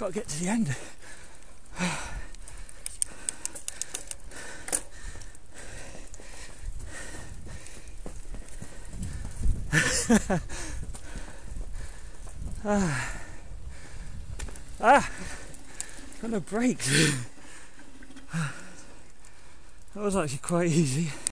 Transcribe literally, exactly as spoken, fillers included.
got to get to the end. ah. ah, got no brakes. That was actually quite easy.